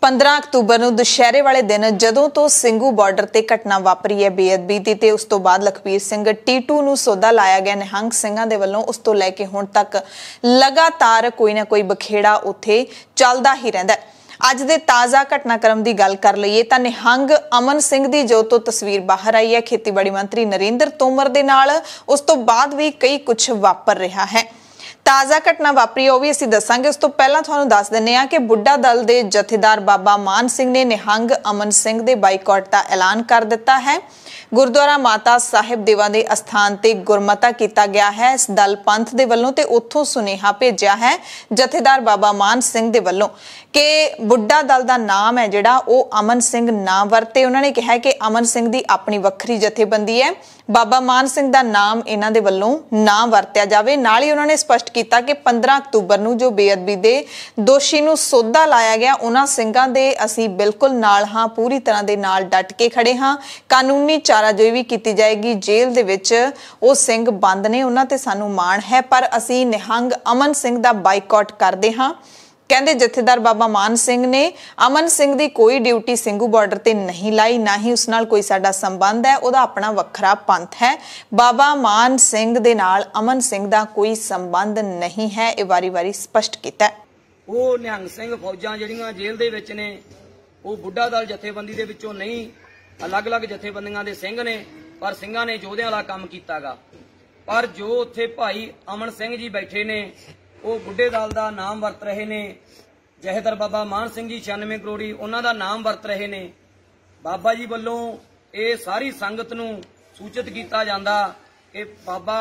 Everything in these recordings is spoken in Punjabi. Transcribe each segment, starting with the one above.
15 अक्तूबर ਨੂੰ ਦੁਸ਼ਹਿਰੇ ਵਾਲੇ ਦਿਨ ਜਦੋਂ ਤੋਂ ਸਿੰਘੂ ਬਾਰਡਰ ਤੇ ਘਟਨਾ ਵਾਪਰੀ ਹੈ ਬੇਅਦਬੀ ਦੀ ਤੇ ਉਸ ਤੋਂ ਬਾਅਦ ਲਖਬੀਰ ਸਿੰਘ ਟੀਟੂ ਨੂੰ ਸੌਦਾ ਲਾਇਆ ਗਿਆ ਨਿਹੰਗ ਸਿੰਘਾਂ ਦੇ ਵੱਲੋਂ ਉਸ ਤੋਂ ਲੈ ਕੇ ਹੁਣ ਤੱਕ ਲਗਾਤਾਰ ਕੋਈ ਨਾ ਕੋਈ ਬਖੇੜਾ ਉੱਥੇ ਚੱਲਦਾ ਹੀ ਰਹਿੰਦਾ ਹੈ। ਅੱਜ ਦੇ ਤਾਜ਼ਾ ਘਟਨਾਕ੍ਰਮ ਦੀ ਗੱਲ ਕਰ ਲਈਏ ਤਾਂ ਨਿਹੰਗ ਅਮਨ ਸਿੰਘ ਦੀ ਜੋ ਤੋਂ ਤਸਵੀਰ ਬਾਹਰ ਆਈ ਹੈ ਖੇਤੀਬਾੜੀ ਮੰਤਰੀ ਨਰਿੰਦਰ ਤੋਮਰ ਦੇ ਨਾਲ ਉਸ ਤੋਂ ਬਾਅਦ ਵੀ ਕਈ ਕੁਝ ਵਾਪਰ ਰਿਹਾ ਹੈ। ਤਾਜ਼ਾ ਘਟਨਾ ਵਾਪਰੀ ਉਹ ਵੀ ਅਸੀਂ ਦੱਸਾਂਗੇ। ਉਸ ਤੋਂ ਪਹਿਲਾਂ ਤੁਹਾਨੂੰ ਦੱਸ ਦਿੰਨੇ ਆ ਕਿ ਬੁੱਢਾ ਦਲ ਦੇ ਜਥੇਦਾਰ ਬਾਬਾ ਮਾਨ ਸਿੰਘ ਨੇ ਨਿਹੰਗ ਅਮਨ ਸਿੰਘ ਦੇ ਬਾਈਕਾਟ ਦਾ ਐਲਾਨ ਕਰ ਦਿੱਤਾ ਹੈ। ਗੁਰਦੁਆਰਾ ਮਾਤਾ ਸਾਹਿਬ ਦੇਵਾ ਦੇ ਅਸਥਾਨ ਤੇ ਗੁਰਮਤਾ ਕੀਤਾ ਗਿਆ ਹੈ। ਇਸ ਦਲ ਪੰਥ ਦੇ ਵੱਲੋਂ ਤੇ ਉੱਥੋਂ ਸੁਨੇਹਾ ਭੇਜਿਆ ਹੈ ਜਥੇਦਾਰ ਬਾਬਾ ਮਾਨ ਸਿੰਘ ਦੇ ਵੱਲੋਂ ਕਿ ਬੁੱਢਾ ਦਲ ਦਾ ਨਾਮ ਹੈ ਜਿਹੜਾ ਉਹ ਅਮਨ ਸਿੰਘ ਨਾ ਵਰਤੇ। ਉਹਨਾਂ ਨੇ ਕਿਹਾ ਕਿ ਅਮਨ ਸਿੰਘ ਦੀ ਆਪਣੀ ਵੱਖਰੀ ਜਥੇਬੰਦੀ ਹੈ, ਬਾਬਾ ਮਾਨ ਸਿੰਘ ਦਾ ਨਾਮ ਇਹਨਾਂ ਦੇ ਵੱਲੋਂ ਨਾ ਵਰਤਿਆ ਜਾਵੇ। ਨਾਲ ਹੀ ਉਹਨਾਂ ਨੇ ਸਪਸ਼ਟ ਕੀਤਾ ਕਿ 15 ਅਕਤੂਬਰ ਨੂੰ ਜੋ ਬੇਅਦਬੀ ਦੇ ਦੋਸ਼ੀ ਨੂੰ ਸੌਦਾ ਲਾਇਆ ਗਿਆ ਉਹਨਾਂ ਸਿੰਘਾਂ ਦੇ ਅਸੀਂ ਬਿਲਕੁਲ ਨਾਲ ਹਾਂ, ਪੂਰੀ ਤਰ੍ਹਾਂ ਦੇ ਨਾਲ ਡਟ ਕੇ ਖੜੇ ਹਾਂ। ਕਾਨੂੰਨੀ ਚਾਰਾਜੋਈ ਵੀ ਕੀਤੀ ਜਾਏਗੀ। ਜੇਲ੍ਹ ਦੇ ਵਿੱਚ ਉਹ ਸਿੰਘ ਬੰਦ ਨੇ, ਉਹਨਾਂ ਤੇ ਸਾਨੂੰ ਮਾਣ ਹੈ, ਪਰ ਅਸੀਂ ਨਿਹੰਗ ਅਮਨ ਸਿੰਘ ਦਾ ਬਾਈਕਾਟ ਕਰਦੇ ਹਾਂ। ਕਹਿੰਦੇ ਜਥੇਦਾਰ ਬਾਬਾ ਮਾਨ ਸਿੰਘ ਨੇ ਅਮਨ ਸਿੰਘ ਦੀ ਕੋਈ ਡਿਊਟੀ ਸਿੰਘੂ ਬਾਰਡਰ ਤੇ ਨਹੀਂ ਲਾਈ, ਨਾ ਹੀ ਉਸ ਨਾਲ ਕੋਈ ਸਾਡਾ ਸੰਬੰਧ ਹੈ, ਉਹਦਾ ਆਪਣਾ ਵੱਖਰਾ ਪੰਥ ਹੈ। ਬਾਬਾ ਮਾਨ ਸਿੰਘ ਦੇ ਨਾਲ ਅਮਨ ਸਿੰਘ ਦਾ ਕੋਈ ਸੰਬੰਧ ਨਹੀਂ ਹੈ, ਇਹ ਵਾਰੀ-ਵਾਰੀ ਸਪਸ਼ਟ ਕੀਤਾ। ਉਹ ਨਿਹੰਗ ਸਿੰਘ ਫੌਜਾਂ ਜਿਹੜੀਆਂ ਜੇਲ੍ਹ ਦੇ ਵਿੱਚ ਨੇ ਉਹ ਬੁੱਢਾ ਦਲ ਜਥੇਬੰਦੀ ਦੇ ਵਿੱਚੋਂ ਨਹੀਂ, ਅਲੱਗ-ਅਲੱਗ ਜਥੇਬੰਦੀਆਂ ਦੇ ਸਿੰਘ ਨੇ, ਪਰ ਸਿੰਘਾਂ ਨੇ ਯੋਧਿਆਂ ਵਾਲਾ ਕੰਮ ਕੀਤਾਗਾ। ਪਰ ਜੋ ਉੱਥੇ ਭਾਈ ਅਮਨ ਸਿੰਘ ਜੀ ਬੈਠੇ ਨੇ ਉਹ ਬੁੱਢੇ ਦਲ ਦਾ ਨਾਮ ਵਰਤ ਰਹੇ ਨੇ। ਜਥੇਦਾਰ ਬਾਬਾ ਮਾਨ ਸਿੰਘ ਜੀ 96 ਕਰੋੜੀ ਉਹਨਾਂ ਦਾ ਨਾਮ ਵਰਤ ਰਹੇ ਨੇ। ਬਾਬਾ ਜੀ ਵੱਲੋਂ ਇਹ ਸਾਰੀ ਸੰਗਤ ਨੂੰ ਸੂਚਿਤ ਕੀਤਾ ਜਾਂਦਾ ਕਿ ਬਾਬਾ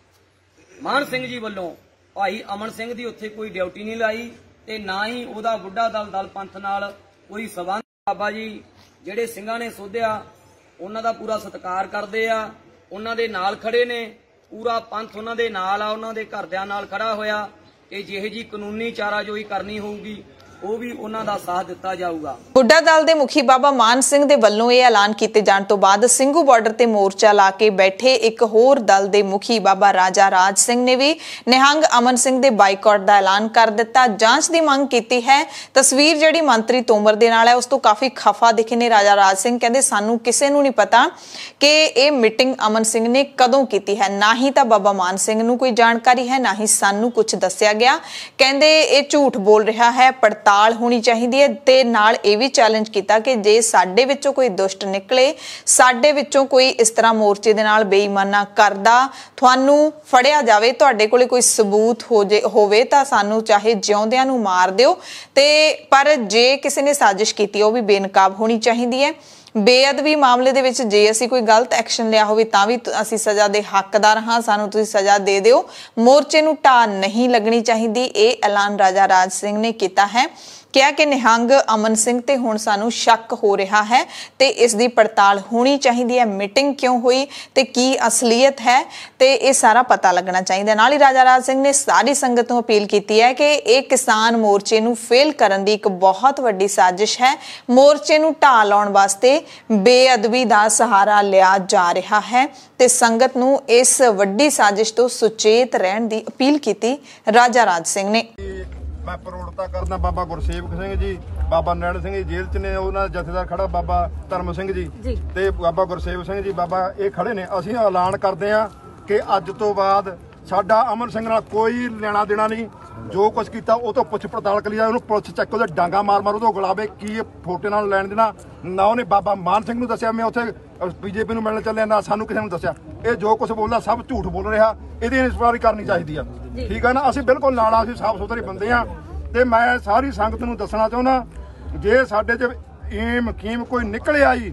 ਮਾਨ ਸਿੰਘ ਜੀ ਵੱਲੋਂ ਭਾਈ ਅਮਨ ਸਿੰਘ ਦੀ ਉੱਥੇ ਕੋਈ ਡਿਊਟੀ ਨਹੀਂ ਲਾਈ ਤੇ ਨਾ ਹੀ ਉਹਦਾ ਬੁੱਢਾ ਦਲ ਪੰਥ ਨਾਲ ਕੋਈ ਸਬੰਧ। ਬਾਬਾ ਜੀ ਜਿਹੜੇ ਸਿੰਘਾਂ ਨੇ ਸੋਧਿਆ ਉਹਨਾਂ ਦਾ ਪੂਰਾ ਸਤਿਕਾਰ ਕਰਦੇ ਆ, ਉਹਨਾਂ ਦੇ ਨਾਲ ਖੜੇ ਨੇ, ਪੂਰਾ ਪੰਥ ਉਹਨਾਂ ਦੇ ਨਾਲ ਆ, ਉਹਨਾਂ ਦੇ ਘਰਦਿਆਂ ਨਾਲ ਖੜਾ ਹੋਇਆ ਕਿ ਜਿਹੇ ਜੀ ਕਾਨੂੰਨੀ ਚਾਰਾਜੋਈ ਕਰਨੀ ਹੋਊਗੀ ਉਹ ਵੀ ਉਹਨਾਂ ਦਾ ਸਾਥ ਦਿੱਤਾ ਜਾਊਗਾ। ਬੁੱਢਾ ਦਲ ਦੇ ਮੁਖੀ ਬਾਬਾ ਮਾਨ ਸਿੰਘ ਦੇ ਵੱਲੋਂ ਇਹ ਐਲਾਨ ਕੀਤੇ ਜਾਣ ਤੋਂ ਬਾਅਦ ਸਿੰਘੂ ਬਾਰਡਰ ਤੇ ਮੋਰਚਾ ਲਾ ਕੇ ਬੈਠੇ ਇੱਕ ਹੋਰ ਦਲ ਦੇ ਮੁਖੀ ਬਾਬਾ ਰਾਜਾ ਰਾਜ ਸਿੰਘ ਨੇ ਵੀ ਨਿਹੰਗ ਅਮਨ ਸਿੰਘ ਦੇ ਬਾਈਕਾਟ ਦਾ ਐਲਾਨ ਕਰ ਦਿੱਤਾ। ਜਾਂਚ ਦੀ ਮੰਗ ਕੀਤੀ ਹੈ। ਤਸਵੀਰ ਜਿਹੜੀ ਮੰਤਰੀ ਤੋਮਰ ਦੇ ਨਾਲ ਹੈ ਉਸ ਤੋਂ ਕਾਫੀ ਖਫਾ ਦਿਖੇ ਨੇ ਰਾਜਾ ਰਾਜ ਸਿੰਘ। ਕਹਿੰਦੇ ਸਾਨੂੰ ਕਿਸੇ ਨੂੰ ਨਹੀਂ ਪਤਾ ਕਿ ਇਹ ਮੀਟਿੰਗ ਅਮਨ ਸਿੰਘ ਨੇ ਕਦੋਂ ਕੀਤੀ ਹੈ, ਨਾ ਹੀ ਤਾਂ ਬਾਬਾ ਮਾਨ ਸਿੰਘ ਨੂੰ ਕੋਈ ਜਾਣਕਾਰੀ ਹੈ, ਨਾ ਹੀ ਸਾਨੂੰ ਕੁਝ ਦੱਸਿਆ ਗਿਆ। ਕਹਿੰਦੇ ਇਹ ਝੂਠ ਬੋਲ ਰਿਹਾ ਹੈ, ਪੜਤਾਲ ਹੋਣੀ ਚਾਹੀਦੀ ਹੈ। ਤੇ ਨਾਲ ਇਹ ਵੀ ਚੈਲੰਜ ਕੀਤਾ ਕਿ ਜੇ ਸਾਡੇ ਵਿੱਚੋਂ ਕੋਈ ਦੁਸ਼ਟ ਨਿਕਲੇ, ਸਾਡੇ ਵਿੱਚੋਂ ਕੋਈ ਇਸ ਤਰ੍ਹਾਂ ਮੋਰਚੇ ਦੇ ਨਾਲ ਬੇਈਮਾਨਾ ਕਰਦਾ ਤੁਹਾਨੂੰ ਫੜਿਆ ਜਾਵੇ, ਤੁਹਾਡੇ ਕੋਲੇ ਕੋਈ ਸਬੂਤ ਹੋਵੇ ਤਾਂ ਸਾਨੂੰ ਚਾਹੇ ਜਿਉਂਦਿਆਂ ਨੂੰ ਮਾਰ ਦਿਓ, ਤੇ ਪਰ ਜੇ ਕਿਸੇ ਨੇ ਸਾਜ਼ਿਸ਼ ਕੀਤੀ ਉਹ ਵੀ ਬੇਨਕਾਬ ਹੋਣੀ ਚਾਹੀਦੀ ਹੈ। ਬੇਅਦਬੀ ਮਾਮਲੇ ਦੇ ਵਿੱਚ ਜੇ ਅਸੀਂ ਕੋਈ ਗਲਤ ਐਕਸ਼ਨ ਲਿਆ ਹੋਵੇ ਤਾਂ ਵੀ ਅਸੀਂ ਸਜ਼ਾ ਦੇ ਹੱਕਦਾਰ ਹਾਂ, ਸਾਨੂੰ ਤੁਸੀਂ ਸਜ਼ਾ ਦੇ ਦਿਓ। ਮੋਰਚੇ ਨੂੰ ਢਾਹ ਨਹੀਂ ਲੱਗਣੀ ਚਾਹੀਦੀ, ਇਹ ਐਲਾਨ ਰਾਜਾ ਰਾਜ ਸਿੰਘ ਨੇ ਕੀਤਾ ਹੈ। ਕਿਹਾ ਕਿ ਨਿਹੰਗ ਅਮਨ ਸਿੰਘ ਤੇ ਹੁਣ ਸਾਨੂੰ ਸ਼ੱਕ ਹੋ ਰਿਹਾ ਹੈ ਤੇ ਇਸ ਦੀ ਪੜਤਾਲ ਹੋਣੀ ਚਾਹੀਦੀ ਹੈ। ਮੀਟਿੰਗ ਕਿਉਂ ਹੋਈ ਤੇ ਕੀ ਅਸਲੀਅਤ ਹੈ ਤੇ ਇਹ ਸਾਰਾ ਪਤਾ ਲੱਗਣਾ ਚਾਹੀਦਾ। ਨਾਲ ਹੀ ਰਾਜਾ ਰਾਜ ਸਿੰਘ ਨੇ ਸਾਰੀ ਸੰਗਤ ਨੂੰ ਅਪੀਲ ਕੀਤੀ ਹੈ ਕਿ ਇਹ ਕਿਸਾਨ ਮੋਰਚੇ ਨੂੰ ਫੇਲ ਕਰਨ ਦੀ ਇੱਕ ਬਹੁਤ ਵੱਡੀ ਸਾਜ਼ਿਸ਼ ਹੈ। ਮੋਰਚੇ ਨੂੰ ਢਾਹ ਲਾਉਣ ਵਾਸਤੇ ਬੇਅਦਬੀ ਦਾ ਸਹਾਰਾ ਲਿਆ ਜਾ ਰਿਹਾ ਹੈ ਤੇ ਸੰਗਤ ਨੂੰ ਇਸ ਵੱਡੀ ਸਾਜ਼ਿਸ਼ ਤੋਂ ਸੁਚੇਤ ਰਹਿਣ ਦੀ ਅਪੀਲ ਕੀਤੀ ਰਾਜਾ ਰਾਜ ਸਿੰਘ ਨੇ। मैं प्रौढ़ता करना बाबा गुरसेवक सिंह जी, बाबा नैण सिंह जी जेल च ने, उन्होंने जथेदार खड़ा बाबा धर्म सिंह जी ते बाबा गुरसेवक सिंह जी बाबा ये खड़े ने। असीं ऐलान करते हैं कि अज तो बाद साडा अमन सिंह नाल कोई लेना देना नहीं। जो कुछ किया वो तो पुछ पड़ताल करी जाए, पुलिस चैक उहदे डांगा मार मार उहदे गलावे की फोटे नाल लैण देना ना। उहने बाबा मान सिंह नूं दस्सिया मैं उत्थे बीजेपी नूं मिलण चलिया, ना सानूं किसी नूं दस्सिया। ये जो कुछ बोलदा सब झूठ बोल रहा, इहदी इंक्वायरी करनी चाहिदी आ। ठीक है ना, असीं बिल्कुल नाल असीं साफ सुथरे बंदे आ ते मैं सारी संगत नूं दसना चाहुंदा जे साडे च ईम कीम कोई निकले आई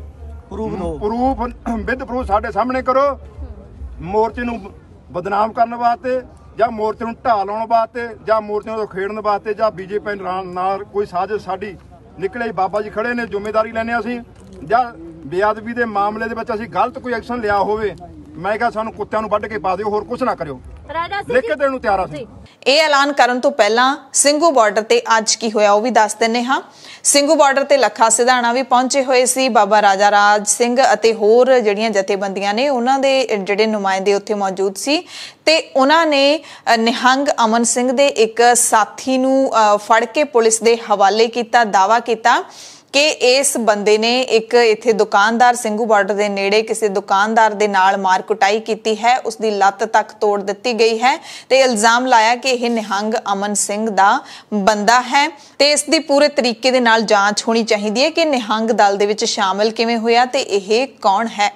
प्रूफ विद प्रूफ साडे सामने करो। मोर्चे नूं बदनाम करने वास्ते ਜਾਂ ਮੋਰਚੇ ਨੂੰ ਢਾਹ ਲਾਉਣ ਵਾਸਤੇ ਜਾਂ ਮੋਰਚੇ ਨੂੰ ਖੇਡਣ ਵਾਸਤੇ ਜਾਂ ਬੀਜੇਪੀ ਨਾਲ ਕੋਈ ਸਾਜ਼ਿਸ਼ ਸਾਡੀ ਨਿਕਲੇ, ਬਾਬਾ ਜੀ ਖੜੇ ਨੇ, ਜ਼ਿੰਮੇਵਾਰੀ ਲੈਣੇ ਅਸੀਂ। ਜਾਂ ਬੇਅਦਬੀ ਦੇ ਮਾਮਲੇ ਦੇ ਵਿੱਚ ਅਸੀਂ ਗਲਤ ਕੋਈ ਐਕਸ਼ਨ ਲਿਆ ਹੋਵੇ, ਮੈਂ ਕਿਹਾ ਸਾਨੂੰ ਕੁੱਤਿਆਂ ਨੂੰ ਵੱਢ ਕੇ ਪਾ ਦਿਓ, ਹੋਰ ਕੁਝ ਨਾ ਕਰਿਓ, ਲਿਖ ਕੇ ਦੇਣ ਨੂੰ ਤਿਆਰ ਅਸੀਂ। ਇਹ ਐਲਾਨ ਕਰਨ ਤੋਂ ਪਹਿਲਾਂ ਸਿੰਘੂ ਬਾਰਡਰ ਤੇ ਅੱਜ ਕੀ ਹੋਇਆ ਉਹ ਵੀ ਦੱਸ ਦਿੰਨੇ ਹਾਂ। ਸਿੰਘੂ ਬਾਰਡਰ ਤੇ ਲੱਖਾ ਸਿਧਾਣਾ ਵੀ ਪਹੁੰਚੇ ਹੋਏ ਸੀ। ਬਾਬਾ ਰਾਜਾ ਰਾਜ ਸਿੰਘ ਅਤੇ ਹੋਰ ਜਿਹੜੀਆਂ ਜਥੇਬੰਦੀਆਂ ਨੇ ਉਹਨਾਂ ਦੇ ਜਿਹੜੇ ਨੁਮਾਇੰਦੇ ਉੱਥੇ ਮੌਜੂਦ ਸੀ ਤੇ ਉਹਨਾਂ ਨੇ ਨਿਹੰਗ ਅਮਨ ਸਿੰਘ ਦੇ ਇੱਕ ਸਾਥੀ ਨੂੰ ਫੜ ਕੇ ਪੁਲਿਸ ਦੇ ਹਵਾਲੇ ਕੀਤਾ। दावा किया कि इस बंदे ने एक इत्थे दुकानदार सिंघू बॉर्डर के नेड़े किसी दुकानदार दे नाल मार कुटाई की है, उसकी लत्त तक तोड़ दी गई है ते इल्जाम लाया कि यह निहंग अमन सिंह दा बंदा है ते इसकी पूरे तरीके दे नाल जांच होनी चाहिए है कि निहंग दल दे विच शामिल किवें होया ते यह कौन है।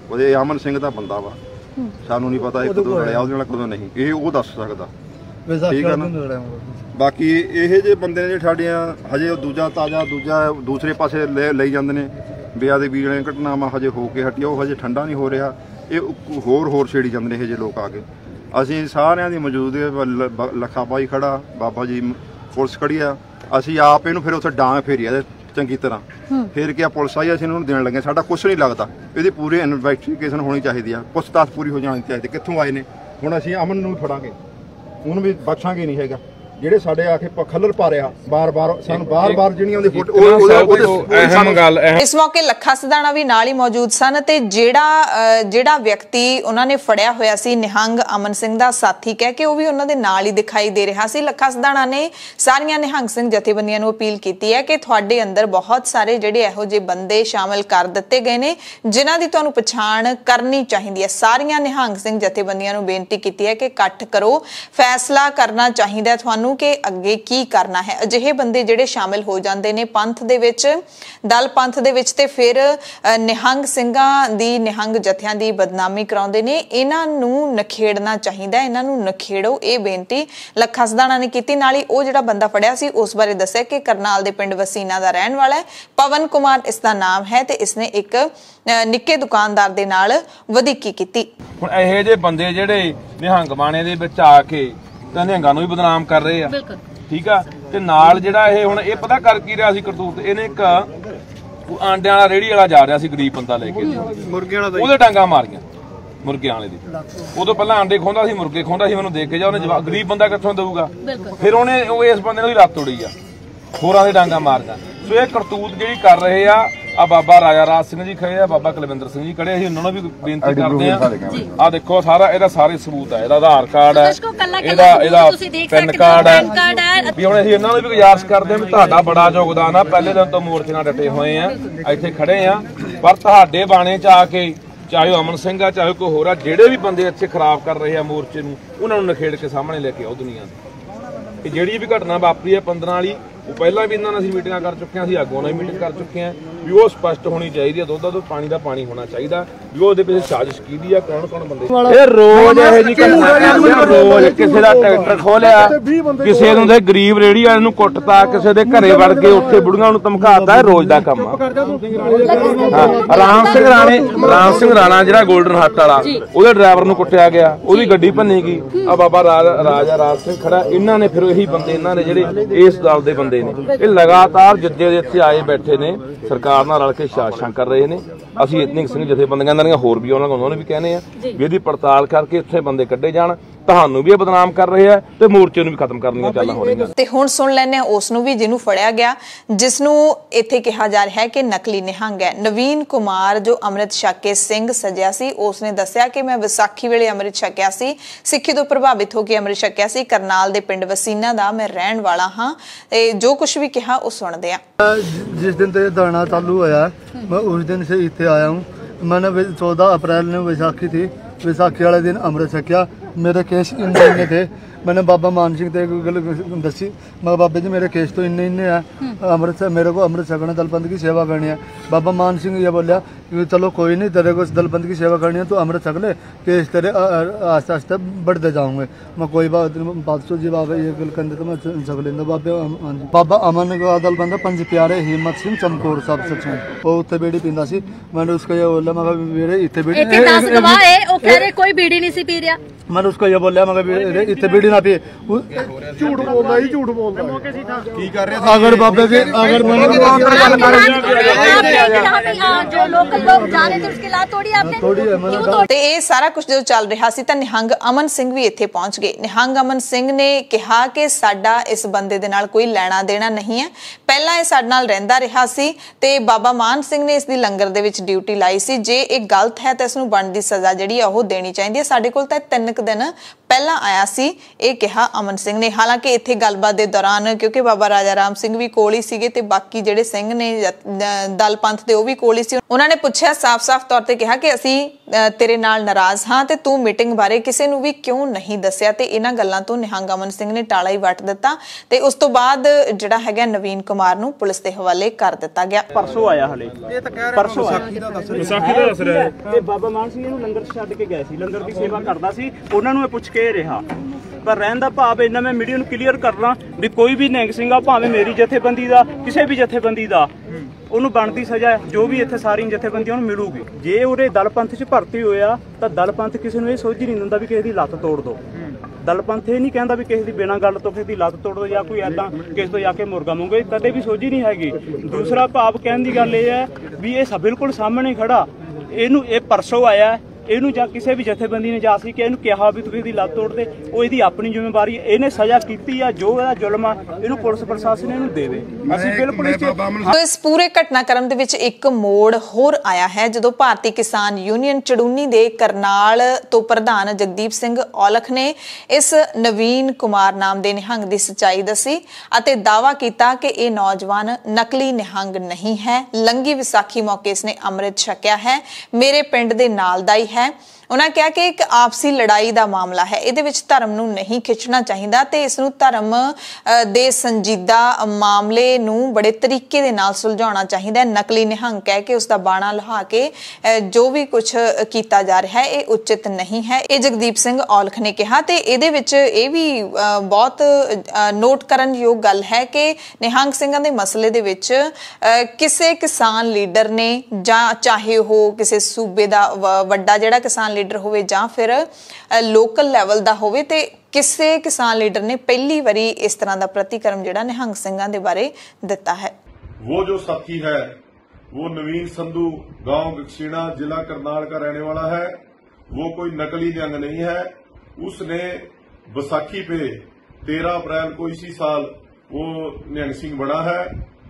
अमन सिंह दा बंदा वा, सानू नहीं पता कदों लड़िया उहदे नाल कदों नहीं, ये वो दस सकदा। ठीक है ना। बाकी ये जे बंदे ने साडियां हजे दूजा ताज़ा दूसरे पासे ले जाते हैं, विआह दे बीच घटनावां हजे हो के हटिया, वो हजे ठंडा नहीं हो रहा, ये होर छेड़ी जाते हैं ये जे लोग आके। असीं सारिਆਂ ਦੀ मौजूदगी लखा बाई खड़ा, बाबा जी पुलिस खड़ी आ, असीं आप इहनूं फिर उत्थे डांग फेरी आ चंगी तरह फिर क्या पुलिस आई, असीं इन्हूं देण लगे, साडा कुछ नहीं लगता, इहदी पूरी इन्वेस्टिगेशन होनी चाहिए है, पुछताछ पूरी हो जानी चाहिए कित्थों आए ने। हुण असीं अमन नूं फड़ांगे, ਉਹਨੂੰ ਵੀ ਬਖਸ਼ਾਂਗੇ ਨਹੀਂ ਹੈਗਾ। ਜਿਹੜੇ ਸਾਡੇ ਆਖੇ ਖੱਲਰ ਪਾ ਰਿਹਾ ਬਾਰ-ਬਾਰ ਸਾਨੂੰ ਬਾਰ-ਬਾਰ ਜਿਹੜੀਆਂ ਉਹਦੇ ਫੋਟੋ ਅਹਿਮ ਗੱਲ ਹੈ। ਇਸ ਮੌਕੇ ਲੱਖਾ ਸਦਾਣਾ ਵੀ ਨਾਲ ਹੀ ਮੌਜੂਦ ਸਨ ਤੇ ਜਿਹੜਾ ਵਿਅਕਤੀ ਉਹਨਾਂ ਨੇ ਫੜਿਆ ਹੋਇਆ ਸੀ ਨਿਹੰਗ ਅਮਨ ਸਿੰਘ ਦਾ ਸਾਥੀ ਕਹਿ ਕੇ, ਉਹ ਵੀ ਉਹਨਾਂ ਦੇ ਨਾਲ ਹੀ ਦਿਖਾਈ ਦੇ ਰਿਹਾ ਸੀ। ਲੱਖਾ ਸਦਾਣਾ ਨੇ ਸਾਰੀਆਂ ਨਿਹੰਗ ਸਿੰਘ ਜਥੇਬੰਦੀਆਂ ਨੂੰ ਅਪੀਲ ਕੀਤੀ ਹੈ ਕਿ ਤੁਹਾਡੇ ਅੰਦਰ ਬਹੁਤ ਸਾਰੇ ਜਿਹੜੇ ਇਹੋ ਜਿਹੇ ਬੰਦੇ ਸ਼ਾਮਲ ਕਰ ਦਿੱਤੇ ਗਏ ਨੇ ਜਿਨ੍ਹਾਂ ਦੀ ਤੁਹਾਨੂੰ ਪਛਾਣ ਕਰਨੀ ਚਾਹੀਦੀ ਹੈ। ਸਾਰੀਆਂ ਨਿਹੰਗ ਸਿੰਘ ਜਥੇਬੰਦੀਆਂ ਨੂੰ ਬੇਨਤੀ ਕੀਤੀ ਹੈ ਕਿ ਇਕੱਠ ਕਰੋ, ਫੈਸਲਾ ਕਰਨਾ ਚਾਹੀਦਾ ਤੁਹਾਨੂੰ कि अगे की करना है। अजिहे बंदे जिहड़े शामिल हो जाते हैं पंथ दे विच, दल पंथ दे विच, ते फिर निहंग सिंघां दी निहंग जथियां दी बदनामी कराउंदे ने, इन्हां नूं नखेड़ना चाहिदा, इन्हां नूं नखेड़ो, ये बेनती लखा सदाणा ने कीती। नाल ही ओह जिहड़ा बंदा फड़िया सी उस बारे दस्सिया कि करनाल दे पिंड वसीना दा रहण वाला है, पवन कुमार इसदा नाम है ते इसने एक निक्के दुकानदार दे नाल वधीकी कीती। हुण इहे जे बंदे जिहड़े निहंग बाणे दे विच आ के ਨਿਹੰਗਾਂ ਨੂੰ ਵੀ ਬਦਨਾਮ ਕਰ ਰਹੇ ਆ, ਠੀਕ ਆ, ਤੇ ਨਾਲ ਜਿਹੜਾ ਇਹ ਹੁਣ ਇਹ ਪਤਾ ਕਰ ਕੀ ਰਿਹਾ ਸੀ ਕਰਤੂਤ, ਇਹਨੇ ਇੱਕ ਆਂਡਿਆਂ ਵਾਲਾ ਰੇੜੀ ਵਾਲਾ ਜਾ ਰਿਹਾ ਸੀ ਗਰੀਬ ਬੰਦਾ ਲੈ ਕੇ, ਮੁਰਗਿਆਂ ਵਾਲਾ, ਉਹਦੇ ਡਾਂਗਾ ਮਾਰੀਆਂ ਮੁਰਗਿਆਂ ਵਾਲੇ ਦੀ। ਉਦੋਂ ਪਹਿਲਾਂ ਆਂਡੇ ਖੋਂਦਾ ਸੀ, ਮੁਰਗੇ ਖੋਂਦਾ ਸੀ, ਮੈਨੂੰ ਦੇਖ ਕੇ ਜਾ, ਉਹਨੇ ਜਵਾਬ ਗਰੀਬ ਬੰਦਾ ਕਿੱਥੋਂ ਦੇਊਗਾ, ਫਿਰ ਉਹਨੇ ਇਸ ਬੰਦੇ ਨੂੰ ਲੱਤ ਤੋੜੀ ਆ, ਹੋਰਾਂ ਦੇ ਡਾਂਗਾ ਮਾਰਦਾ। ਸੋ ਇਹ ਕਰਤੂਤ ਜਿਹੜੀ ਕਰ ਰਹੇ ਆ ਬਾਬਾ ਰਾਜਾ ਰਾਜ ਸਿੰਘ ਜੀ ਖੜੇ ਆ, ਬਾਬਾ ਕੁਲਵਿੰਦਰ ਸਿੰਘ ਜੀ ਖੜੇ, ਅਸੀਂ ਉਹਨਾਂ ਨੂੰ ਵੀ ਬੇਨਤੀ ਕਰਦੇ ਆ। ਆ ਦੇਖੋ ਸਾਰਾ ਇਹਦਾ ਸਾਰੇ ਸਬੂਤ ਹੈ, ਇਹਦਾ ਆਧਾਰ ਕਾਰਡ ਹੈ, ਇਹਦਾ ਪੈਨ ਕਾਰਡ ਹੈ। ਵੀ ਹੁਣ ਅਸੀਂ ਇਹਨਾਂ ਨੂੰ ਵੀ ਗੁਜ਼ਾਰਿਸ਼ ਕਰਦੇ ਆ ਵੀ ਤੁਹਾਡਾ ਬੜਾ ਯੋਗਦਾਨ ਆ, ਪਹਿਲੇ ਦਿਨ ਤੋਂ ਮੋਰਚੇ ਨਾਲ ਡਟੇ ਹੋਏ ਆ, ਇੱਥੇ ਖੜੇ ਆ, ਪਰ ਤੁਹਾਡੇ ਬਾਣੇ 'ਚ ਆ ਕੇ ਚਾਹੇ ਅਮਨ ਸਿੰਘ ਆ ਚਾਹੇ ਕੋਈ ਹੋਰ ਆ, ਜਿਹੜੇ ਵੀ ਬੰਦੇ ਇੱਥੇ ਖਰਾਬ ਕਰ ਰਹੇ ਆ ਮੋਰਚੇ ਨੂੰ, ਉਹਨਾਂ ਨੂੰ ਨਖੇੜ ਕੇ ਸਾਹਮਣੇ ਲੈ ਕੇ ਆਓ ਦੁਨੀਆ ਦੀ। ਜਿਹੜੀ ਵੀ ਘਟਨਾ ਵਾਪਰੀ ਹੈ 15 ਵਾਲੀ, ਉਹ ਪਹਿਲਾਂ ਵੀ ਇਹਨਾਂ ਨਾਲ ਅਸੀਂ ਮੀਟਿੰਗਾਂ ਕਰ ਚੁੱਕੇ ਹਾਂ, ਅਸੀਂ ਅੱਗੋਂ ਨਾਲ ਮੀਟਿੰਗ ਕਰ ਚੁੱਕੇ ਹਾਂ ਵੀ ਉਹ ਸਪਸ਼ਟ ਹੋਣੀ ਚਾਹੀਦੀ ਹੈ, ਦੁੱਧ ਦਾ ਪਾਣੀ ਦਾ ਪਾਣੀ ਹੋਣਾ ਚਾਹੀਦਾ ਵੀ ਉਹਦੇ ਪਿੱਛੇ ਸਾਜ਼ਿਸ਼ ਕੀਤੀ ਆ, ਕੌਣ ਕੌਣ ਬੰਦੇ। ਇਹ ਰੋਜ਼ ਇਹੋ ਜਿਹੀ ਘਟਨਾ ਕਰਦੇ ਆ, ਰੋਜ਼ ਕਿਸੇ ਦਾ ਟਰੈਕਟਰ ਖੋਲਿਆ, ਕਿਸੇ ਨੂੰ ਦੇ ਗਰੀਬ ਰੇਹੜੀ ਵਾਲੇ ਨੂੰ ਕੁੱਟਤਾ, ਕਿਸੇ ਦੇ ਘਰੇ ਵੜ ਕੇ ਉੱਥੇ ਬੁੜੀਆਂ ਨੂੰ ਧਮਕਾਤਾ, ਇਹ ਰੋਜ਼ ਦਾ ਕੰਮ ਆ। ਰਾਮ ਸਿੰਘ ਰਾਣਾ ਜਿਹੜਾ ਗੋਲਡਨ ਹੱਟ ਵਾਲਾ, ਉਹਦੇ ਡਰਾਈਵਰ ਨੂੰ ਕੁੱਟਿਆ ਗਿਆ, ਉਹਦੀ ਗੱਡੀ ਭੰਨੀ ਗਈ। ਆ ਬਾਬਾ ਰਾਜਾ ਰਾਜ ਸਿੰਘ ਖੜਾ, ਇਹਨਾਂ ਨੇ ਫਿਰ ਇਹੀ ਬੰਦੇ, ਇਹਨਾਂ ਨੇ ਜਿਹੜੇ ਇਸ ਦਲ ਦੇ ਬੰਦੇ ਨੇ, ਇਹ ਲਗਾਤਾਰ ਜਿੱਦੇ ਦੇ ਇੱਥੇ ਆਏ ਬੈਠੇ ਨੇ, ਸਰਕਾਰ ਨਾਲ ਰਲ ਕੇ ਸਾਜ਼ਿਸ਼ਾਂ ਕਰ ਰਹੇ ਨੇ। ਅਸੀਂ ਨਿਹੰਗ ਸਿੰਘ ਜਥੇਬੰਦੀਆਂ ਦੀਆਂ ਹੋਰ ਵੀ ਉਹਨਾਂ ਨੂੰ ਵੀ ਕਹਿੰਦੇ ਆ ਵੀ ਇਹਦੀ ਪੜਤਾਲ ਕਰਕੇ ਇੱਥੇ ਬੰਦੇ ਕੱਢੇ ਜਾਣ, ਤੁਹਾਨੂੰ ਵੀ ਇਹ ਬਦਨਾਮ ਕਰ ਰਹੇ ਆ ਤੇ ਮੋਰਚੇ ਨੂੰ ਵੀ ਖਤਮ ਕਰਨ ਦੀਆਂ ਗੱਲਾਂ ਹੋ ਰਹੀਆਂ। ਤੇ ਹੁਣ ਸੁਣ ਲੈਣੇ ਉਸ ਨੂੰ ਵੀ ਜਿਹਨੂੰ ਫੜਿਆ ਗਿਆ, ਜਿਸ ਨੂੰ ਇੱਥੇ ਕਿਹਾ ਜਾ ਰਿਹਾ ਹੈ ਕਿ ਨਕਲੀ ਨਿਹੰਗ ਹੈ। ਨਵੀਨ ਕੁਮਾਰ ਜੋ ਅੰਮ੍ਰਿਤ ਛਕ ਕੇ ਸਿੰਘ ਸਜਿਆ ਸੀ, ਉਸਨੇ ਦੱਸਿਆ ਕਿ ਮੈਂ ਵਿਸਾਖੀ ਵੇਲੇ ਅੰਮ੍ਰਿਤ ਛਕਿਆ ਸੀ, ਸਿੱਖੀ ਤੋਂ ਪ੍ਰਭਾਵਿਤ ਹੋ ਕੇ ਅੰਮ੍ਰਿਤ ਛਕਿਆ ਸੀ, ਕਰਨਾਲ ਦੇ ਪਿੰਡ ਵਸੀਨਾ ਦਾ ਮੈਂ ਰਹਿਣ ਵਾਲਾ ਹਾਂ। ਤੇ ਜੋ ਕੁਝ ਵੀ ਕਿਹਾ ਉਹ ਸੁਣਦੇ ਆ। जिस दिन से धरना चालू होया मैं उस दिन से इतने आया हूँ। मैंने 14 अप्रैल ने बैसाखी थी, बैसाखी वाले दिन अमृत छकिया, मेरे केस इन्ने थे। मैंने बाबा मान सिंह से गल दसी, मैं बाबा जी मेरे केस तो इन्ने है, अमृत मेरे को अमृत छकना दलबंद की सेवा करनी है। बाबा मान सिंह ये बोलिया कि चलो कोई नहीं, तेरे को दलबंद की सेवा करनी है तो अमृत छक ले, केस तेरे आस्ते आस्ते बढ़ते जाऊँगे। मैं कोई बात जी बाबा ये गल कर तो मैं छक लेंदा। बाबा अमन का दलबंद पंज प्यारे हिम्मत सिंह चमकौर साहब सच में वो उत्थे बीड़ी पींदा सी। मैंने उसको ये बोला मैं मेरे इतने बीड़ी कोई बीड़ी नहीं सी पी रहा। मैंने उसको ये बोलिया मैं इतने बीड़ी गाड़ी ना पे ਝੂਠ ਬੋਲਦਾ ਜੀ, ਝੂਠ ਬੋਲਦਾ ਮੌਕੇ ਸੀ ਤਾਂ ਕੀ ਕਰ ਰਿਹਾ अगर बाबे के अगर जो लोकल लोग जा रहे थे उसकी लात तोड़ी आपने ਤੇ ਇਹ ਸਾਰਾ ਕੁਝ ਜਦੋਂ ਚੱਲ ਰਿਹਾ ਸੀ ਤਾਂ ਨਿਹੰਗ ਅਮਨ ਸਿੰਘ ਵੀ ਇੱਥੇ ਪਹੁੰਚ ਗਏ। ਨਿਹੰਗ ਅਮਨ ਸਿੰਘ ਨੇ ਕਿਹਾ ਕਿ ਸਾਡਾ ਇਸ ਬੰਦੇ ਦੇ ਨਾਲ ਕੋਈ ਲੈਣਾ ਦੇਣਾ ਨਹੀਂ ਹੈ, ਪਹਿਲਾਂ ਇਹ ਸਾਡੇ ਨਾਲ ਰਹਿੰਦਾ ਰਿਹਾ ਸੀ ਤੇ ਬਾਬਾ ਮਾਨ ਸਿੰਘ ਨੇ ਇਸ ਦੀ ਲੰਗਰ ਦੇ ਵਿੱਚ ਡਿਊਟੀ ਲਾਈ ਸੀ। ਜੇ ਇਹ ਗਲਤ ਹੈ ਤਾਂ ਇਸ ਨੂੰ ਬਣਦੀ ਸਜ਼ਾ ਜਿਹੜੀ ਆ ਉਹ ਦੇਣੀ ਚਾਹੀਦੀ ਹੈ। ਸਾਡੇ ਕੋਲ ਤਾਂ 3 ਦਿਨ ਪਹਿਲਾਂ ਆਇਆ ਸੀ, ਇਹ ਕਿਹਾ ਅਮਨ ਸਿੰਘ ਨੇ। ਹਾਲਾਂਕਿ ਇੱਥੇ ਗੱਲਬਾਤ ਦੇ ਦੌਰਾਨ ਕਿਉਂਕਿ ਬਾਬਾ ਰਾਜਾ ਰਾਮ ਸਿੰਘ ਵੀ ਕੋਲ ਹੀ ਸੀਗੇ ਤੇ ਬਾਕੀ ਜਿਹੜੇ ਸਿੰਘ ਨੇ ਦਲ ਪੰਥ ਦੇ ਉਹ ਵੀ ਕੋਲ ਹੀ ਸੀ। ਉਹਨਾਂ ਨੇ ਪੁੱਛਿਆ, ਸਾਫ਼-ਸਾਫ਼ ਤੌਰ ਤੇ ਕਿਹਾ ਕਿ ਅਸੀਂ ਤੇਰੇ ਨਾਲ ਨਾਰਾਜ਼ ਹਾਂ ਤੇ ਤੂੰ ਮੀਟਿੰਗ ਬਾਰੇ ਕਿਸੇ ਨੂੰ ਵੀ ਕਿਉਂ ਨਹੀਂ ਦੱਸਿਆ। ਤੇ ਇਹਨਾਂ ਗੱਲਾਂ ਤੋਂ ਨਿਹੰਗ ਅਮਨ ਸਿੰਘ ਨੇ ਟਾਲਾ ਹੀ ਵੱਟ ਦਿੱਤਾ ਤੇ ਉਸ ਤੋਂ ਬਾਅਦ ਜਿਹੜਾ ਹੈਗਾ ਨਵੀਨ ਕੁਮਾਰ ਨੂੰ ਪੁਲਿਸ ਦੇ ਹਵਾਲੇ ਕਰ ਦਿੱਤਾ ਗਿਆ। ਪਰਸੋਂ ਆਇਆ ਹਲੇ, ਇਹ ਤਾਂ ਕਹਿ ਰਿਹਾ ਪਰਸੋਂ ਵਿਸਾਖੀ ਦਾ ਦੱਸ ਰਿਹਾ ਤੇ ਬਾਬਾ ਮਾਨ ਸਿੰਘ ਇਹਨੂੰ ਲੰਗਰ ਛੱਡ ਕੇ ਗਏ ਸੀ, ਲੰਗਰ ਦੀ ਸੇਵਾ ਕਰਦਾ ਸੀ। ਉਹਨਾਂ ਨੂੰ ਇਹ ਪੁੱਛ ਕੇ ਰਿਹਾ, ਪਰ ਰਹਿਣ ਦਾ ਭਾਵ ਇਹਨਾਂ ਮੈਂ ਮੀਡੀਆ ਨੂੰ ਕਲੀਅਰ ਕਰਨਾ ਵੀ ਕੋਈ ਵੀ ਨਿਹੰਗ ਸਿੰਘ ਆ, ਭਾਵੇਂ ਮੇਰੀ ਜਥੇਬੰਦੀ ਦਾ ਕਿਸੇ ਵੀ ਜਥੇਬੰਦੀ ਦਾ, ਉਹਨੂੰ ਬਣਦੀ ਸਜ਼ਾ ਜੋ ਵੀ ਇੱਥੇ ਸਾਰੀਆਂ ਜਥੇਬੰਦੀਆਂ ਨੂੰ ਮਿਲੂਗੀ। ਜੇ ਉਹਦੇ ਦਲ ਪੰਥ 'ਚ ਭਰਤੀ ਹੋਇਆ ਤਾਂ ਦਲ ਪੰਥ ਕਿਸੇ ਨੂੰ ਇਹ ਸੋਝੀ ਨਹੀਂ ਦਿੰਦਾ ਵੀ ਕਿਸੇ ਦੀ ਲੱਤ ਤੋੜ ਦੋ। ਦਲ ਪੰਥ ਇਹ ਨਹੀਂ ਕਹਿੰਦਾ ਵੀ ਕਿਸੇ ਦੀ ਬਿਨਾਂ ਗੱਲ ਤੋਂ ਕਿਸੇ ਦੀ ਲੱਤ ਤੋੜ ਦੋ ਜਾਂ ਕੋਈ ਐਦਾਂ ਕਿਸੇ ਤੋਂ ਜਾ ਕੇ ਮੁਰਗਾ ਮੰਗੇ, ਕਦੇ ਵੀ ਸੋਝੀ ਨਹੀਂ ਹੈਗੀ। ਦੂਸਰਾ ਭਾਵ ਕਹਿਣ ਦੀ ਗੱਲ ਇਹ ਹੈ ਵੀ ਇਹ ਬਿਲਕੁਲ ਸਾਹਮਣੇ ਖੜਾ, ਇਹਨੂੰ ਇਹ ਪਰਸੋਂ ਆਇਆ, ਇਹਨੂੰ ਜਾਂ ਕਿਸੇ ਵੀ ਜਥੇਬੰਦੀ ਨੇ ਜਾ ਸੀ ਕਿ ਇਹਨੂੰ ਕਿਹਾ ਵੀ ਤੁਸੀਂ ਇਹਦੀ ਲੱਤ ਤੋੜ ਦੇ, ਉਹ ਇਹਦੀ ਆਪਣੀ ਜ਼ਿੰਮੇਵਾਰੀ, ਇਹਨੇ ਸਜ਼ਾ ਕੀਤੀ ਆ, ਜੋ ਇਹਦਾ ਜ਼ੁਲਮ ਆ ਇਹਨੂੰ ਪੁਲਿਸ ਪ੍ਰਸ਼ਾਸਨ ਇਹਨੂੰ ਦੇਵੇ। ਅਸੀਂ ਬਿਲਕੁਲ ਇਸ ਪੂਰੇ ਘਟਨਾਕ੍ਰਮ ਦੇ ਵਿੱਚ ਇੱਕ ਮੋੜ ਹੋਰ ਆਇਆ ਹੈ ਜਦੋਂ ਭਾਰਤੀ ਕਿਸਾਨ ਯੂਨੀਅਨ ਚੜੂਨੀ ਦੇ ਕਰਨਾਲ ਤੋਂ ਪ੍ਰਧਾਨ ਜਗਦੀਪ ਸਿੰਘ ਔਲਖ ਨੇ ਇਸ ਨਵੀਨ ਕੁਮਾਰ ਨਾਮ ਦੇ ਨਿਹੰਗ ਦੀ ਸੱਚਾਈ ਦੱਸੀ ਅਤੇ ਦਾਅਵਾ ਕੀਤਾ ਕਿ ਇਹ ਨੌਜਵਾਨ ਨਕਲੀ ਨਿਹੰਗ ਨਹੀਂ ਹੈ। ਲੰਗੀ ਵਿਸਾਖੀ ਮੌਕੇ ਇਸਨੇ ਅੰਮ੍ਰਿਤ ਛਕਿਆ ਹੈ, ਮੇਰੇ ਪਿੰਡ ਦੇ ਨਾਲ ਦਾ ਹੀ ਹੈ। ਉਹਨਾਂ ਕਿਹਾ ਕਿ ਇੱਕ ਆਪਸੀ ਲੜਾਈ ਦਾ ਮਾਮਲਾ ਹੈ, ਇਹਦੇ ਵਿੱਚ ਧਰਮ ਨੂੰ ਨਹੀਂ ਖਿੱਚਣਾ ਚਾਹੀਦਾ ਤੇ ਇਸ ਨੂੰ ਧਰਮ ਦੇ ਸੰਜੀਦਾ ਮਾਮਲੇ ਨੂੰ ਬੜੇ ਤਰੀਕੇ ਦੇ ਨਾਲ ਸੁਲਝਾਉਣਾ ਚਾਹੀਦਾ ਹੈ। ਨਕਲੀ ਨਿਹੰਗ ਕਹਿ ਕੇ ਉਸ ਦਾ ਬਾਣਾ ਲਹਾ ਕੇ ਜੋ ਵੀ ਕੁਝ ਕੀਤਾ ਜਾ ਰਿਹਾ ਹੈ ਇਹ ਉਚਿਤ ਨਹੀਂ ਹੈ, ਇਹ ਜਗਦੀਪ ਸਿੰਘ ਔਲਖ ਨੇ ਕਿਹਾ। ਤੇ ਇਹਦੇ ਵਿੱਚ ਇਹ ਵੀ ਬਹੁਤ ਨੋਟ ਕਰਨ ਯੋਗ ਗੱਲ ਹੈ ਕਿ ਨਿਹੰਗ ਸਿੰਘਾਂ ਦੇ ਮਸਲੇ ਦੇ ਵਿੱਚ ਕਿਸੇ ਕਿਸਾਨ ਲੀਡਰ ਨੇ ਜਾਂ ਚਾਹੇ ਉਹ ਕਿਸੇ ਸੂਬੇ ਦਾ ਵੱਡਾ ਜਿਹੜਾ ਕਿਸਾਨ ਲੀਡਰ ਹੋਵੇ ਜਾਂ ਫਿਰ ਲੋਕਲ ਲੈਵਲ ਦਾ ਹੋਵੇ ਤੇ ਕਿਸੇ ਕਿਸਾਨ ਲੀਡਰ ने पहली बारी इस तरह का प्रतिक्रम जिहड़ा निहंग सिंघां दे बारे दिता है। वो जो साथी है वो नवीन संधू गांव गक्सीना जिला करनाल का रहने वाला है। वो कोई नकली निहंग नहीं है। उसने बैसाखी पे 13 अप्रैल को इसी साल वो निहंग सिंह बना है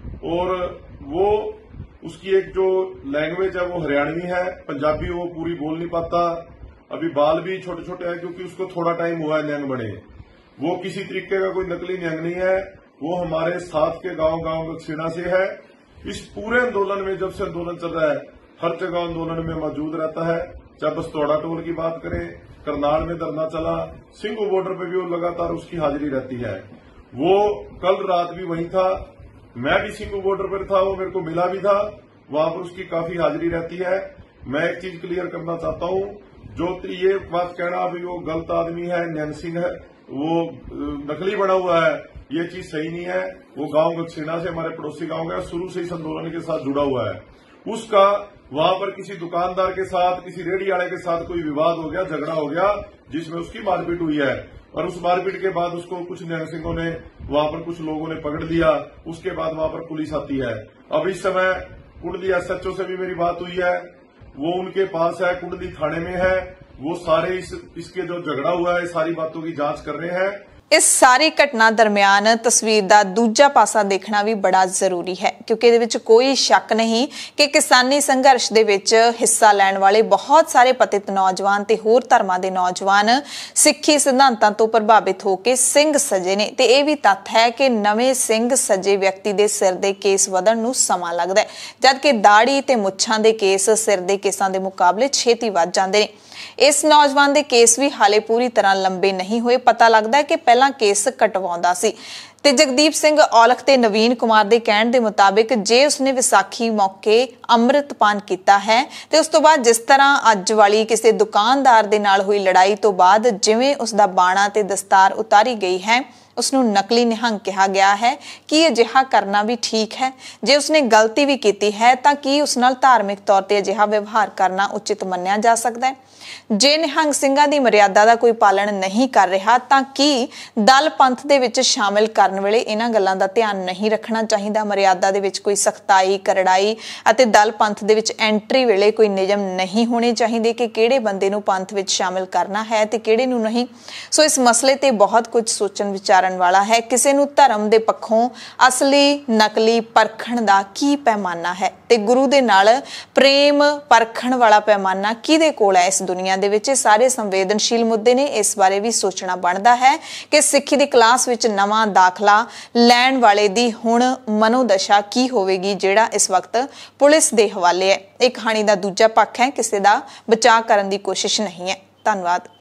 और वो उसकी एक जो लैंग्वेज है वो हरियाणवी है, पंजाबी वो पूरी बोल नहीं पाता। अभी बाल भी छोटे छोटे हैं क्योंकि उसको थोड़ा टाइम हुआ है निहंग बने। वो किसी तरीके का कोई नकली निहंग नहीं है। वो हमारे साथ के गांव गक्सीना से है। इस पूरे आंदोलन में जब से आंदोलन चल रहा है हर जगह आंदोलन में मौजूद रहता है। चाहे बस्तौड़ा टोल की बात करें, करनाल में धरना चला, सिंगू बॉर्डर पे भी वो लगातार उसकी हाजिरी रहती है। वो कल रात भी वहीं था, मैं भी सिंगू बॉर्डर पर था, वो मेरे को मिला भी था, वहां पर उसकी काफी हाजिरी रहती है। मैं एक चीज क्लियर करना चाहता हूं, जो ये बात कहना अभी वो गलत आदमी है, निहंग सिंह है, वो नकली बना हुआ है, ये चीज सही नहीं है। वो गांव गक्सीना से हमारे पड़ोसी गांव का शुरू से इस आंदोलन के साथ जुड़ा हुआ है। उसका वहां पर किसी दुकानदार के साथ, किसी रेहड़ी वाले के साथ कोई विवाद हो गया, झगड़ा हो गया, जिसमें उसकी मारपीट हुई है और उस मारपीट के बाद उसको कुछ निहंग सिंहों ने वहां पर कुछ लोगों ने पकड़ लिया। उसके बाद वहां पर पुलिस आती है। अब इस समय कुंडली SHO से भी मेरी बात हुई है, वो उनके पास है, कुंडली थाने में है। वो सारे इसके जो झगड़ा हुआ है सारी बातों की जांच कर रहे हैं। इस सारी घटना दरमियान तस्वीर का दूजा पासा देखना भी बड़ा जरूरी है क्योंकि इहदे विच कोई शक नहीं कि किसानी संघर्ष दे विच हिस्सा लैण वाले बहुत सारे पतित नौजवान ते होर धर्मां दे नौजवान सिੱਖੀ सिद्धांतां तो प्रभावित होकर ਸਿੰਘ सजे ने। ते यह भी तत्थ है कि नवे ਸਿੰਘ सजे व्यक्ति दे सिर दे केस वधण नूं समां लगदा है, जबकि दाड़ी ते मुच्छां दे केस सिर दे केसां दे मुकाबले छेती वध जांदे ने। इस नौजवान दे केस भी हाले पूरी तरह लंबे नहीं हुए। पता लगदा है कि पहला केस कटवाउंदा सी ते जगदीप सिंह औलख ते नवीन कुमार दे कहण दे मुताबिक जे उसने विसाखी मौके अमृतपान कीता है ते उस तो बाद जिस तरह अज वाली किसी दुकानदार दे नाल हुई लड़ाई तो बाद जिवें उसदा बाणा ते दस्तार उतारी गई है उसनूं नकली निहंग कहा गया है। कि अजिहा करना भी ठीक है? जे उसने गलती भी की है तो की उस नाल धार्मिक तौर पर अजिहा व्यवहार करना उचित मन्निया जा सकता है? जे निहंग ਸਿੰਘਾਂ ਦੀ मर्यादा का कोई पालन नहीं कर रहा तो की दल पंथ दे विच शामिल करन वेले इन्हां गल्लां दा ध्यान नहीं रखना चाहिए? मर्यादा दे विच कोई सख्ताई करड़ाई अते दल पंथ दे विच एंट्री वेले कोई नियम नहीं होने चाहिए कि किहड़े बंदे नूं पंथ विच शामिल करना है ते किहड़े नूं नहीं? सो इस मसले ते बहुत कुछ सोचण विचारण वाला है। किसी नूं धर्म दे पक्षों असली नकली परखण दा की पैमाना है ते गुरु दे नाल प्रेम परखण वाला पैमाना किहदे कोल है इस दुनिया दे विच? सारे संवेदनशील मुद्दे ने, इस बारे भी सोचना बनता है कि सिक्खी दी क्लास विच नवां दाखला लैण वाले दी हुण मनोदशा की होवेगी, जिहड़ा इस वक्त पुलिस दे हवाले है। एक कहानी दा दूजा पक्ष है, किसी दा बचाव करन दी कोशिश नहीं है। धन्यवाद।